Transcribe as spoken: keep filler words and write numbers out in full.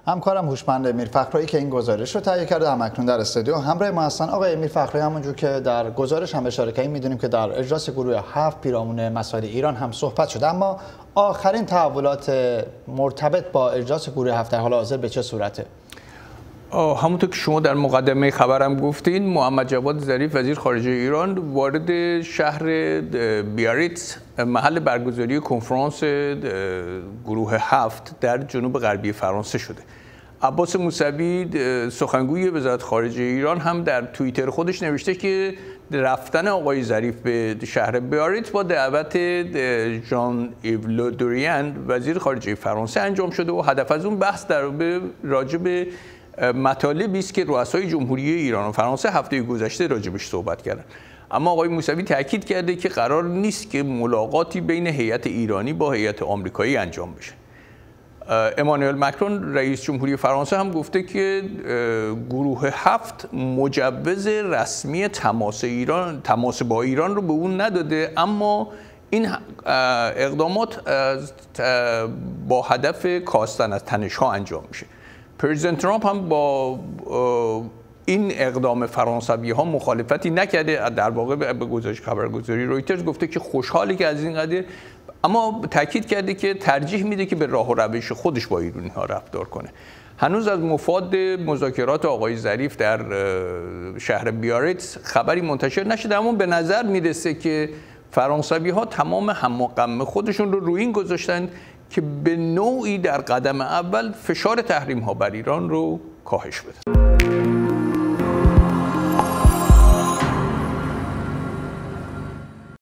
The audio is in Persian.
همکارم هوشمند میرفخرایی که این گزارش رو تهیه کرده همکنون در استودیو همراه ما هستن. آقای میرفخرایی، همونجور که در گزارش هم اشاره کردیم میدونیم که در اجلاس گروه هفت پیرامون مسائل ایران هم صحبت شده، اما آخرین تحولات مرتبط با اجلاس گروه هفت در حال حاضر به چه صورته؟ همونطور که شما در مقدمه خبرم گفتین، محمد جواد ظریف وزیر خارجه ایران وارد شهر بیاریتس محل برگزاری کنفرانس گروه هفت در جنوب غربی فرانسه شده. عباس موسوی سخنگوی وزارت خارجه ایران هم در توییتر خودش نوشته که رفتن آقای ظریف به شهر بیاریتس با دعوت ژان ایو له دریان وزیر خارجه فرانسه انجام شده و هدف از اون بحث در راجع به مطالبی است که رؤسای جمهوری ایران و فرانسه هفته گذشته راجبش صحبت کردند. اما آقای موسوی تاکید کرده که قرار نیست که ملاقاتی بین هیئت ایرانی با هیئت آمریکایی انجام بشه. امانوئل مکرون رئیس جمهوری فرانسه هم گفته که گروه هفت مجوز رسمی تماس ایران تماس با ایران رو به اون نداده، اما این اقدامات با هدف کاستن از تنش‌ها انجام میشه. پرزیدنت ترامپ هم با این اقدام فرانسوی ها مخالفتی نکرده. در واقع به گزارش خبرگزاری رویترز گفته که خوشحالی که از این قضیه، اما تاکید کرده که ترجیح میده که به راه و روش خودش با ایرانی ها رفتار کنه. هنوز از مفاد مذاکرات آقای ظریف در شهر بیاریتس خبری منتشر نشده، اما به نظر میرسه که فرانسوی ها تمام هم و غم خودشون رو روی این گذاشتن که به نوعی در قدم اول فشار تحریم ها بر ایران رو کاهش بده.